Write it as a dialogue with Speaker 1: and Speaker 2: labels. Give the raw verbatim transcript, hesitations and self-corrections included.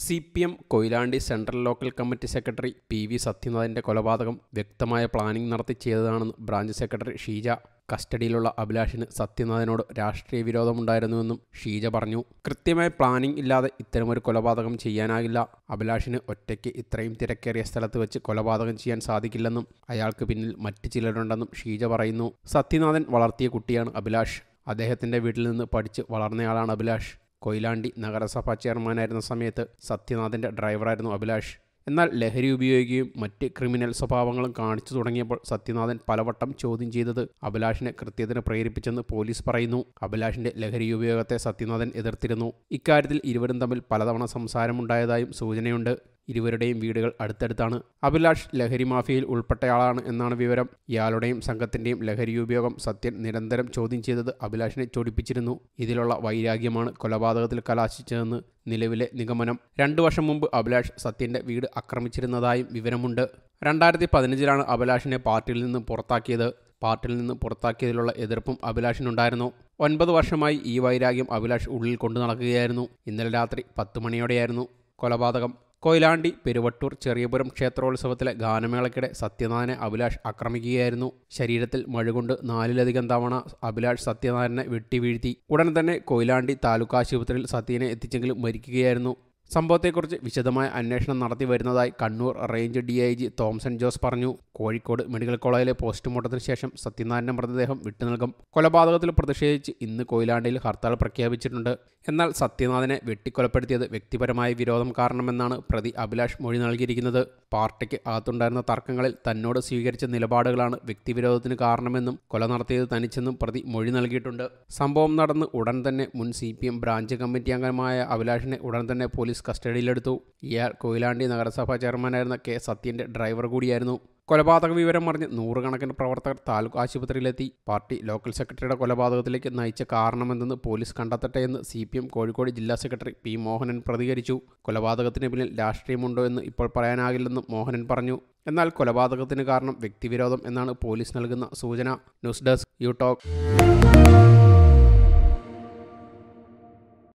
Speaker 1: C P M Koyilandy central local committee secretary P V സത്യനാഥിൻ്റെ കൊലപാതകം വ്യക്തമായ പ്ലാനിംഗ് നടത്തി ചെയ്തതാണെന്ന് ബ്രാഞ്ച് സെക്രട്ടറി ഷീജ. കസ്റ്റഡിയിലുള്ള അഭിലാഷിന് സത്യനാഥിനോട് രാഷ്ട്രീയ വിരോധമുണ്ടായിരുന്നുവെന്നും ഷീജ പറഞ്ഞു. കൃത്യമായ പ്ലാനിംഗ് ഇല്ലാതെ ഇത്തരമൊരു കൊലപാതകം ചെയ്യാനാകില്ല. അഭിലാഷിന് ഒറ്റയ്ക്ക് ഇത്രയും തിരക്കേറിയ സ്ഥലത്ത് വെച്ച് കൊലപാതകം ചെയ്യാൻ സാധിക്കില്ലെന്നും അയാൾക്ക് പിന്നിൽ മറ്റ് ചിലരുണ്ടെന്നും ഷീജ പറയുന്നു. സത്യനാഥൻ വളർത്തിയ കുട്ടിയാണ് അഭിലാഷ്. അദ്ദേഹത്തിൻ്റെ വീട്ടിൽ നിന്ന് പഠിച്ച് വളർന്നയാളാണ് അഭിലാഷ്. കൊയിലാണ്ടി നഗരസഭാ ചെയർമാനായിരുന്ന സമയത്ത് സത്യനാഥിൻ്റെ ഡ്രൈവറായിരുന്നു അഭിലാഷ്. എന്നാൽ ലഹരി ഉപയോഗിക്കുകയും മറ്റ് ക്രിമിനൽ സ്വഭാവങ്ങളും കാണിച്ചു തുടങ്ങിയപ്പോൾ സത്യനാഥൻ പലവട്ടം ചോദ്യം ചെയ്തത് അഭിലാഷിനെ കൃത്യത്തിന് പ്രേരിപ്പിച്ചെന്ന് പോലീസ് പറയുന്നു. അഭിലാഷിന്റെ ലഹരി ഉപയോഗത്തെ സത്യനാഥൻ എതിർത്തിരുന്നു. ഇക്കാര്യത്തിൽ ഇരുവരും തമ്മിൽ പലതവണ സംസാരമുണ്ടായതായും സൂചനയുണ്ട്. ഇരുവരുടെയും വീടുകൾ അടുത്തടുത്താണ്. അഭിലാഷ് ലഹരി മാഫിയയിൽ ഉൾപ്പെട്ടയാളാണ് എന്നാണ് വിവരം. ഇയാളുടെയും സംഘത്തിൻ്റെയും ലഹരി ഉപയോഗം സത്യൻ നിരന്തരം ചോദ്യം ചെയ്തത് അഭിലാഷിനെ ചൊടിപ്പിച്ചിരുന്നു. ഇതിലുള്ള വൈരാഗ്യമാണ് കൊലപാതകത്തിൽ കലാശിച്ചതെന്ന് നിലവിലെ നിഗമനം. രണ്ടു വർഷം മുമ്പ് അഭിലാഷ് സത്യൻ്റെ വീട് ആക്രമിച്ചിരുന്നതായും വിവരമുണ്ട്. രണ്ടായിരത്തി പതിനഞ്ചിലാണ് അഭിലാഷിനെ പാർട്ടിയിൽ നിന്ന് പുറത്താക്കിയത്. പാർട്ടിയിൽ നിന്ന് പുറത്താക്കിയതിലുള്ള എതിർപ്പും അഭിലാഷിനുണ്ടായിരുന്നു. ഒൻപത് വർഷമായി ഈ വൈരാഗ്യം അഭിലാഷ് ഉള്ളിൽ കൊണ്ടു നടക്കുകയായിരുന്നു. ഇന്നലെ രാത്രി പത്ത് മണിയോടെയായിരുന്നു കൊലപാതകം. കൊയിലാണ്ടി പെരുവട്ടൂർ ചെറിയപുരം ക്ഷേത്രോത്സവത്തിലെ ഗാനമേളയ്ക്കിടെ സത്യനാഥനെ അഭിലാഷ് ആക്രമിക്കുകയായിരുന്നു. ശരീരത്തിൽ മഴുകൊണ്ട് നാലിലധികം തവണ അഭിലാഷ് സത്യനാഥനെ വെട്ടിവീഴ്ത്തി. ഉടൻ തന്നെ കൊയിലാണ്ടി താലൂക്ക് ആശുപത്രിയിൽ സത്യനെ എത്തിച്ചെങ്കിലും മരിക്കുകയായിരുന്നു. സംഭവത്തെക്കുറിച്ച് വിശദമായ അന്വേഷണം നടത്തി വരുന്നതായി Kannur range D I G Thomson Jose പറഞ്ഞു. കോഴിക്കോട് മെഡിക്കൽ കോളേജിലെ പോസ്റ്റ്മോർട്ടത്തിന് ശേഷം സത്യനാഥൻ്റെ മൃതദേഹം വിട്ടുനൽകും. കൊലപാതകത്തിൽ പ്രതിഷേധിച്ച് ഇന്ന് കൊയിലാണ്ടിയിൽ ഹർത്താൽ പ്രഖ്യാപിച്ചിട്ടുണ്ട്. എന്നാൽ സത്യനാഥനെ വെട്ടിക്കൊലപ്പെടുത്തിയത് വ്യക്തിപരമായ വിരോധം കാരണമെന്നാണ് പ്രതി അഭിലാഷ് മൊഴി നൽകിയിരിക്കുന്നത്. പാർട്ടിക്ക് അകത്തുണ്ടായിരുന്ന തർക്കങ്ങളിൽ തന്നോട് സ്വീകരിച്ച നിലപാടുകളാണ് വ്യക്തിവിരോധത്തിന് കാരണമെന്നും കൊല നടത്തിയത് തനിച്ചെന്നും പ്രതി മൊഴി നൽകിയിട്ടുണ്ട്. സംഭവം നടന്ന് ഉടൻ തന്നെ മുൻ C P M branch committee അംഗമായ അഭിലാഷിനെ ഉടൻ തന്നെ പോലീസ് കസ്റ്റഡിയിലെടുത്തു. ഇയാൾ കൊയിലാണ്ടി നഗരസഭാ ചെയർമാനായിരുന്ന കെ സത്യൻ്റെ ഡ്രൈവർ കൂടിയായിരുന്നു. കൊലപാതക വിവരം അറിഞ്ഞ് നൂറുകണക്കിന് പ്രവർത്തകർ താലൂക്ക് ആശുപത്രിയിലെത്തി. പാർട്ടി ലോക്കൽ സെക്രട്ടറിയുടെ കൊലപാതകത്തിലേക്ക് നയിച്ച കാരണമെന്തെന്ന് പോലീസ് കണ്ടെത്തട്ടെ എന്ന് സി പി എം കോഴിക്കോട് ജില്ലാ സെക്രട്ടറി പി മോഹനൻ പ്രതികരിച്ചു. കൊലപാതകത്തിന് പിന്നിൽ രാഷ്ട്രീയമുണ്ടോ എന്ന് ഇപ്പോൾ പറയാനാകില്ലെന്നും മോഹനൻ പറഞ്ഞു. എന്നാൽ കൊലപാതകത്തിന് കാരണം വ്യക്തിവിരോധം എന്നാണ് പോലീസ് നൽകുന്ന സൂചന. News desk you talk.